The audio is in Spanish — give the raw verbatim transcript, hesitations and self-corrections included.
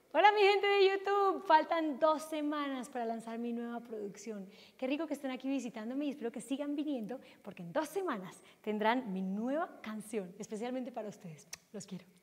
Hola mi gente de YouTube, faltan dos semanas para lanzar mi nueva producción. Qué rico que estén aquí visitándome y espero que sigan viniendo porque en dos semanas tendrán mi nueva canción, especialmente para ustedes. Los quiero.